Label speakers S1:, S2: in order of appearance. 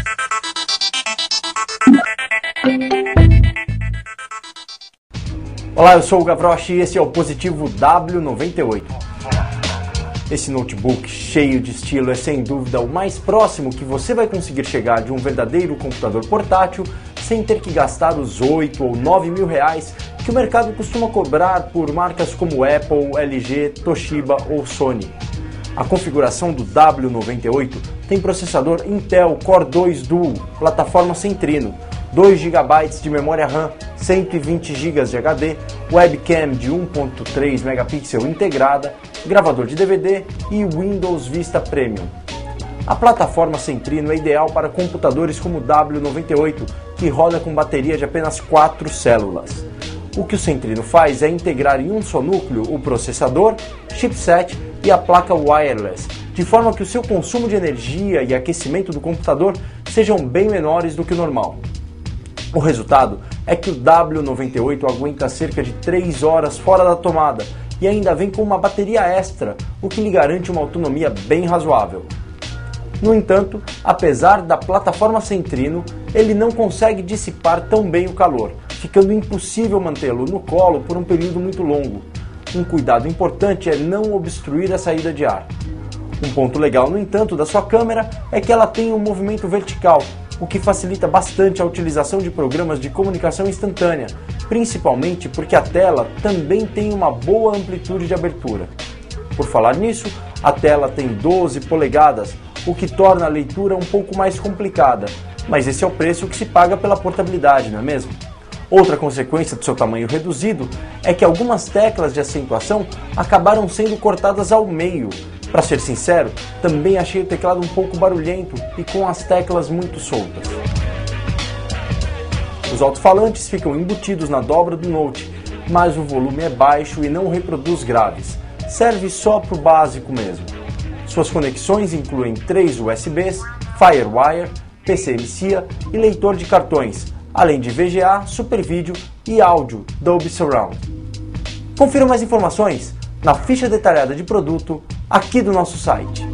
S1: Olá, eu sou o Gavroche e esse é o Positivo W98. Esse notebook cheio de estilo é sem dúvida o mais próximo que você vai conseguir chegar de um verdadeiro computador portátil sem ter que gastar os 8 ou 9 mil reais que o mercado costuma cobrar por marcas como Apple, LG, Toshiba ou Sony. A configuração do W98 tem processador Intel Core 2 Duo, plataforma Centrino, 2 GB de memória RAM, 120 GB de HD, webcam de 1.3 megapixel integrada, gravador de DVD e Windows Vista Premium. A plataforma Centrino é ideal para computadores como o W98, que roda com bateria de apenas 4 células. O que o Centrino faz é integrar em um só núcleo o processador, chipset e a placa wireless, de forma que o seu consumo de energia e aquecimento do computador sejam bem menores do que o normal. O resultado é que o W98 aguenta cerca de 3 horas fora da tomada e ainda vem com uma bateria extra, o que lhe garante uma autonomia bem razoável. No entanto, apesar da plataforma Centrino, ele não consegue dissipar tão bem o calor, ficando impossível mantê-lo no colo por um período muito longo. Um cuidado importante é não obstruir a saída de ar. Um ponto legal, no entanto, da sua câmera é que ela tem um movimento vertical, o que facilita bastante a utilização de programas de comunicação instantânea, principalmente porque a tela também tem uma boa amplitude de abertura. Por falar nisso, a tela tem 12 polegadas, o que torna a leitura um pouco mais complicada, mas esse é o preço que se paga pela portabilidade, não é mesmo? Outra consequência do seu tamanho reduzido é que algumas teclas de acentuação acabaram sendo cortadas ao meio. Para ser sincero, também achei o teclado um pouco barulhento e com as teclas muito soltas. Os alto-falantes ficam embutidos na dobra do Note, mas o volume é baixo e não reproduz graves. Serve só para o básico mesmo. Suas conexões incluem 3 USBs, Firewire, PCMCIA e leitor de cartões, além de VGA, Super Vídeo e áudio Dolby Surround. Confira mais informações na ficha detalhada de produto aqui do nosso site.